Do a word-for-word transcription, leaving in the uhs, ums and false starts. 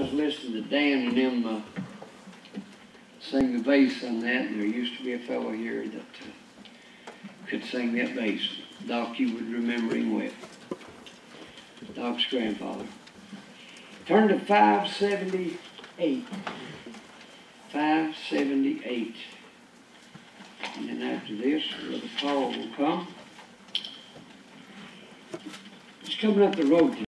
was listening to Dan and them uh, sing the bass on that, and there used to be a fellow here that uh, could sing that bass. Doc, you would remember him well. Doc's grandfather. Turn to five seventy-eight. five seventy-eight. And then after this, Brother Paul will come. It's coming up the road.